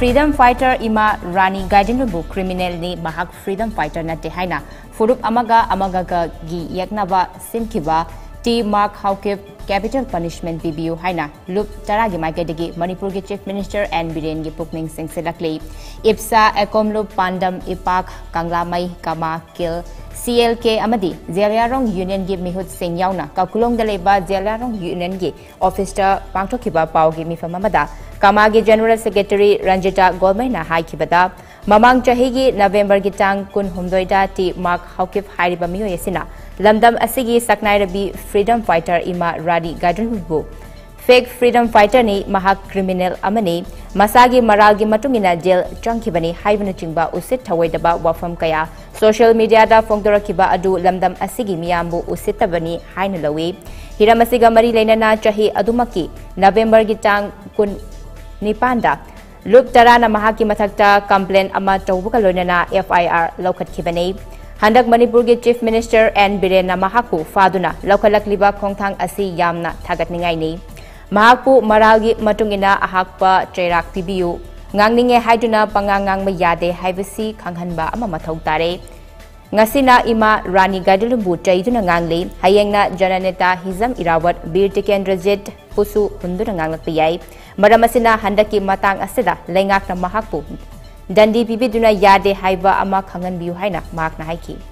freedom fighter ima Rani Gaidenbu criminal ni mahak freedom fighter na tehaina furup amaga gi yaknaba simkiba T Mark Haokip capital punishment PBU haina loop taragi maikadagi Manipur ki chief minister and Biren gi pukning sing selakli ipsa ekomlu pandam ipak kanglamai kama kil CLK amadi Zelarong union gi mihut sing yauna kakulong daleba Zelarong union gi officer pangthokiba pawgi mifamamada kama gi general secretary Ranjita Golmaina haikibada mamang chahigi November gi tang kun humdoida T Mark Haokip hairiba miyo yesina lamdam asigi saknai rabi freedom fighter ima Rani Gaidenbu fake freedom fighter ni mahak criminal amani masagi maragi matungina jail changkibani haibana chingba usit thawaidaba wafam kaya social media da fongdorakiba adu lamdam asigi miyambu usitabani haina lawi hiramasiga mari leinana chahi adumaki November gi tang kun nipanda loop tarana mahaki mathakta complaint ama tawbuka loinana FIR lokhatkibani Handak Manipur ki Chief Minister and Birena Mahaku Faduna Laukalakliba Kongthang asi yamna thagatningai ni Mahaku maragi matungina ahakpa chairak PBU ngangninge haiduna pangangang mayade haibasi khanghanba ama mathau tare ngasina ima Rani Gaidenbu chaiduna ngangli hayengna jananeta Hizam Irawat Bir Tikendrajit pusu hunduna nganglakpiyai maramasina handaki matang asida lengakna Mahaku Dandi pibiduna yade haiba ama khangan biu haina mak na haiki